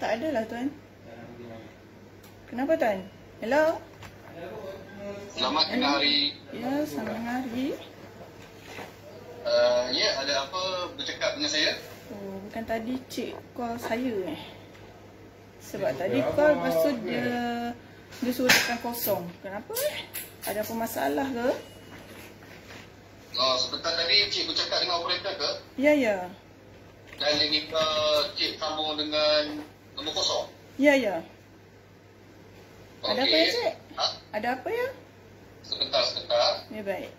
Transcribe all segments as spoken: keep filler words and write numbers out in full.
Tak ada lah tuan. Kenapa tuan? Hello? Selamat tengah hari. Ya, selamat tengah hari. Uh, ya, ada apa bercakap dengan saya? Oh, bukan tadi cik call saya eh. Sebab tadi call, lepas tu dia dia suruh tekan kosong. Kenapa eh? Ada apa masalah ke? Oh, sebentar tadi cik bercakap dengan operator ke? Ya, ya. Dan dia minta cik sambung dengan nombor kosong? Ya, ya. Okay. Ada apa ya cik? Ha? Ada apa ya? Sebentar, sebentar. Ya, baik.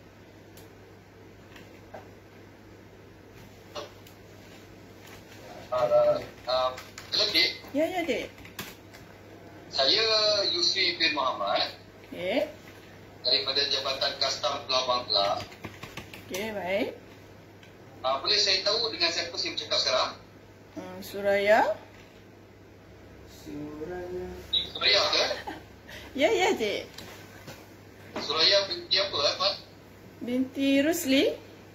Uh, uh, hello, Cik. Ya, ya, Cik. Saya Yusri bin Muhammad. Okey. Daripada Jabatan Kastam Pulau Bangla. Okey, baik. Uh, boleh saya tahu dengan siapa saya bercakap sekarang? Hmm, Suraya. Suraya ke? Ya, ya, Cik. Suraya binti apa, eh, Pak? Binti Rusli.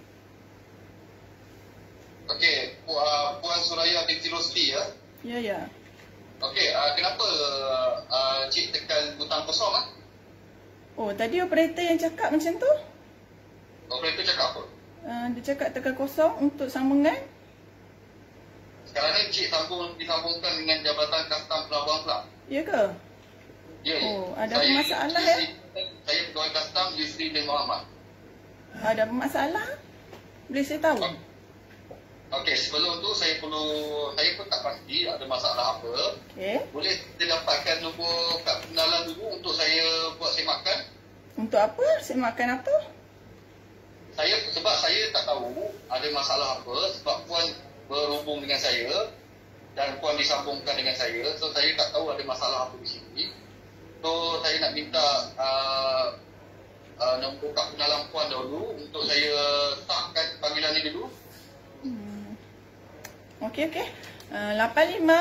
Okey, Pu, uh, Puan Suraya binti Rosli ya? Ya, ya. Okey, uh, kenapa uh, cik tekan butang kosong ah? Oh, tadi operator yang cakap macam tu? Operator cakap apa? Uh, dia cakap tekan kosong untuk sambungan. Sekarang ni cik sambung disambungkan dengan Jabatan Kastam Pelabuhan Kelang. Ya ke? Ya, Oh, ada saya, apa masalah Yusri, ya? Saya Pegawai Kastam Yusri bin Muhammad. Ada apa masalah? Boleh saya tahu? Oh. Okey, sebelum tu saya perlu, saya pun tak pasti ada masalah apa. Okey. Boleh kita dapatkan nombor kad pengenalan dulu untuk saya buat semakan? Untuk apa? Semakan apa? Saya, sebab saya tak tahu ada masalah apa, sebab puan berhubung dengan saya dan puan disambungkan dengan saya, so saya tak tahu ada masalah apa di sini. So saya nak minta uh, uh, nombor kad pengenalan puan dahulu untuk saya startkan panggilan ini dulu. Hmm. Okey, okey. Uh, lapan lima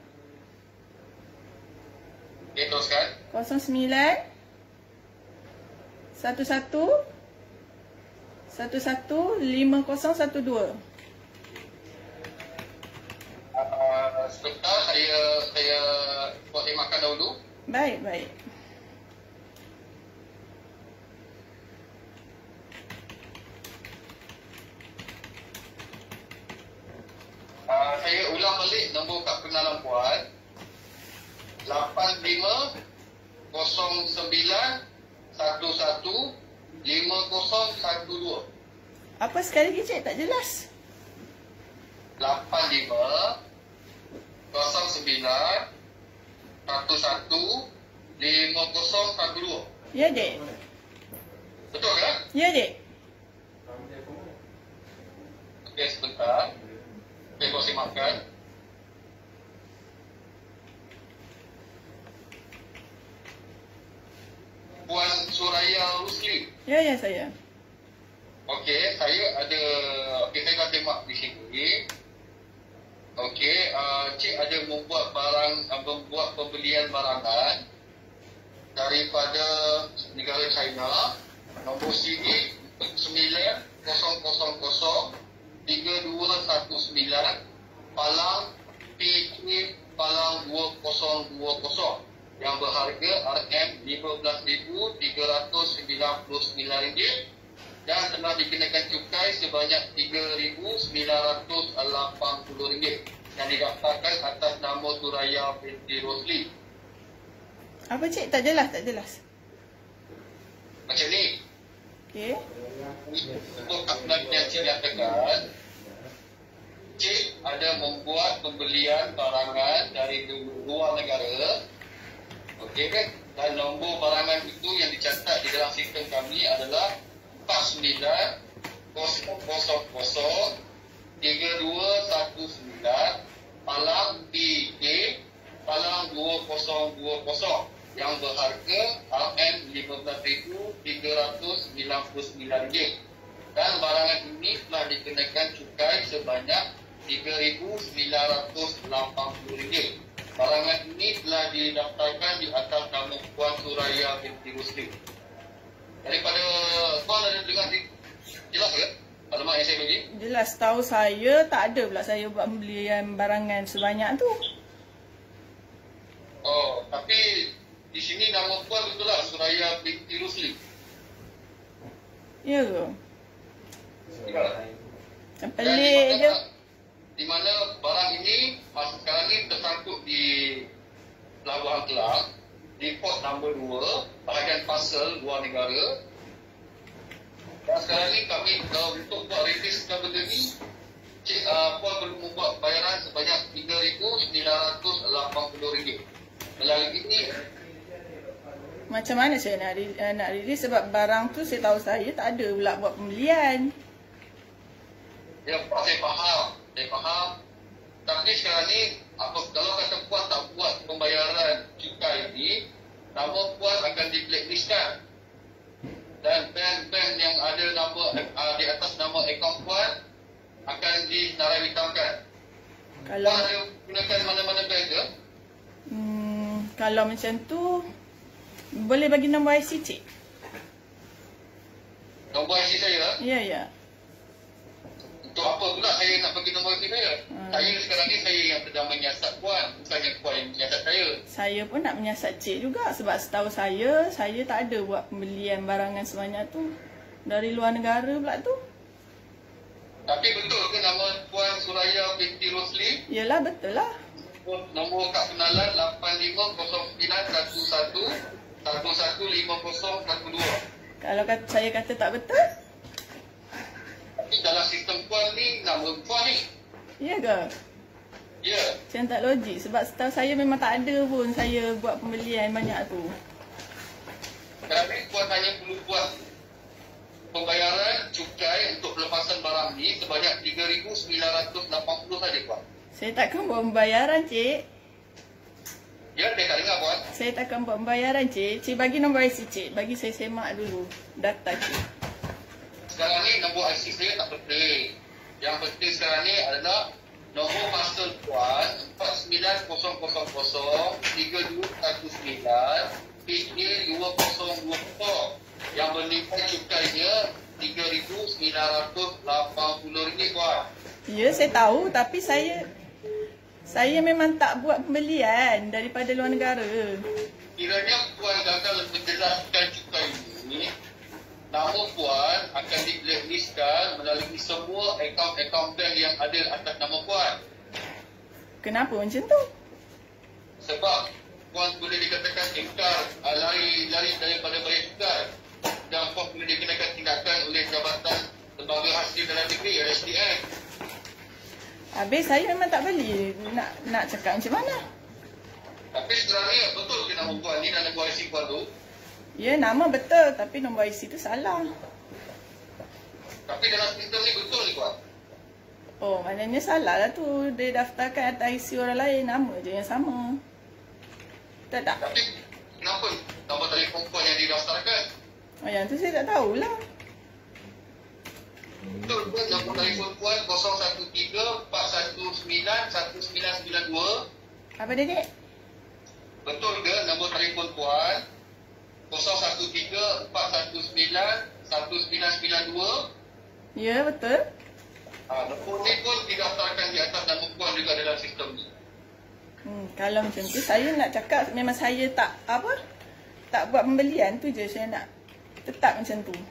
Okey, teruskan. kosong sembilan satu satu satu satu lima kosong satu dua. Uh, sebentar saya saya buat semakan dahulu. Baik, baik. Uh, saya ulang balik nombor kad pengenalan puan. lapan lima kosong sembilan satu satu lima kosong satu dua. Apa sekali lagi cik? Tak jelas. lapan lima kosong sembilan satu satu lima kosong satu dua. Ya, Dek. Betul kan? Ya, Dek. Okey, sebentar. Saya buat semakan. Puan Suraya Rusli. Ya, ya, saya. Okey, saya ada, okey, saya dah tembak di sini. Okey, uh, cik ada membuat barang, uh, membuat pembelian barangan daripada negara China, nombor C D sembilan kosong kosong kosong tiga dua satu sembilan Palang P K Palang dua kosong dua kosong yang berharga R M lima belas ribu tiga ratus sembilan puluh sembilan ringgit dan telah dikenakan cukai sebanyak tiga ribu sembilan ratus lapan puluh ringgit yang didaftarkan atas nama Suraya binti Rosli. Apa cik? Tak jelas, tak jelas. Macam ni. Okey. Untuk kaplan yang cik nyatakan, cik ada membuat pembelian barangan dari luar negara. Okey kan? Dan nombor barangan itu yang dicatat di dalam sistem kami adalah empat sembilan kosong kosong kosong tiga dua satu sembilan Palang P K Palang dua kosong dua kosong yang berharga R M lima belas ribu tiga ratus sembilan puluh sembilan ringgit dan barangan ini telah dikenakan cukai sebanyak tiga ribu sembilan ratus lapan puluh ringgit. Barangan ini telah didaftarkan di atas nama Puan Suraya binti Rusli. Daripada Puan ada dengar jelas ke maklumat yang saya bagi? Jelas, tahu saya tak ada pula saya buat pembelian barangan sebanyak tu. Suraya binti Rusli. Ya ke? Ya. Yang pelik je. Di mana barang ini masa sekarang ni tersangkut di Pelabuhan Kelang, di port nombor dua, bahagian parcel luar negara. Dan sekarang ni kami uh, untuk buat riliskan benda ni, Cik uh, Puan perlu membuat bayaran sebanyak tiga ribu sembilan ratus lapan puluh ringgit. Melalui ini, Macam mana saya nak, uh, nak rilis sebab barang tu saya tahu saya tak ada pula buat pembelian. ya Puan saya faham, saya faham. Tapi sekarang ni, apa, kalau kata Puan tak buat pembayaran cukai ini, nama Puan akan di blacklistkan. Dan bank-bank yang ada nama uh, di atas nama akaun Puan akan dinarai hitamkan. Kalau Puan ada gunakan mana-mana bank ke? hmm, kalau macam tu, boleh bagi nombor I C cik? Nombor I C saya? Ya, ya. Untuk apa pula saya nak bagi nombor I C saya? Hmm. Saya sekarang ni saya yang sedang menyiasat Puan, bukannya Puan yang menyiasat saya. Saya pun nak menyiasat cik juga sebab setahu saya, saya tak ada buat pembelian barangan sebanyak tu. Dari luar negara pula tu. Tapi betul ke nama Puan Suraya binti Rosli? Yelah, betul lah. Nombor kad kenalan lapan lima kosong sembilan satu satu satu satu lima kosong satu dua. Kalau kata, saya kata tak betul, Tapi dalam sistem Puan ni, nama Puan ni. ya ke? Ya. Macam tak logik sebab setahu saya memang tak ada pun saya buat pembelian banyak tu. Kerana Puan hanya perlu buat pembayaran cukai untuk pelepasan barang ni sebanyak tiga ribu sembilan ratus lapan puluh saja, Puan. Saya takkan buat pembayaran, cik. Ya, saya tak dengar, Puan. Saya takkan buat pembayaran, cik. Cik bagi nombor I C, cik. Bagi saya semak dulu data, cik. Sekarang ni nombor I C saya tak penting. Yang penting sekarang ni adalah nombor parcel Puan empat sembilan kosong kosong kosong tiga dua satu sembilan P A dua kosong dua kosong yang menilai cukainya tiga ribu sembilan ratus lapan puluh ringgit, Puan. Ya, saya tahu. Tapi saya saya memang tak buat pembelian daripada luar negara. Kiranya Puan gagal menjelaskan cukai ini, nama Puan akan di blacklistkan melalui semua akaun-akaun bank yang ada atas nama Puan. Kenapa macam tu? Sebab Puan boleh dikatakan ingkar, uh, lari lari daripada bayar cukai, dan Puan boleh dikenakan tindakan oleh Jabatan Lembaga Hasil Dalam Negeri S D M. Habis saya memang tak beli. Nak nak cakap macam mana? Tapi sebenarnya betul ke nama Puan ni dan nombor I C Puan tu? Ya, nama betul tapi nombor I C tu salah. Tapi dalam sistem ni betul ni, Puan? Oh, maknanya salah lah tu. Dia daftarkan atas I C orang lain, nama je yang sama. Tak tak? Tapi kenapa nombor telefon Puan yang didaftarkan? Oh, yang tu saya tak tahulah. Betul ke nombor telefon Puan kosong satu tiga empat satu sembilan satu sembilan sembilan dua? Apa dia, Dek? Betul ke nombor telefon Puan kosong satu tiga empat satu sembilan satu sembilan sembilan dua? Ya, betul. Ha, nombor ni pun didaftarkan di atas nama Puan juga dalam sistem ni. Hmm, kalau macam tu saya nak cakap memang saya tak apa? Tak buat pembelian tu je saya nak tetap macam tu.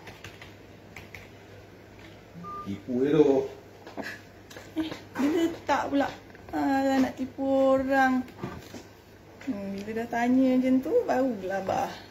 Tipu je tu. Eh, bila tak pula? Ah, nak tipu orang. Hmm, bila dah tanya macam tu baru gelabah.